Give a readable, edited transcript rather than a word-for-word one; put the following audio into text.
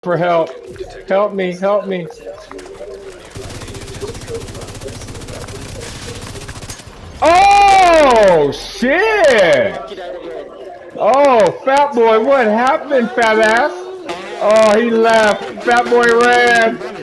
for help. Help me, help me. Oh, shit! Oh, fat boy, what happened, fat ass? Oh, he left. Fat boy ran.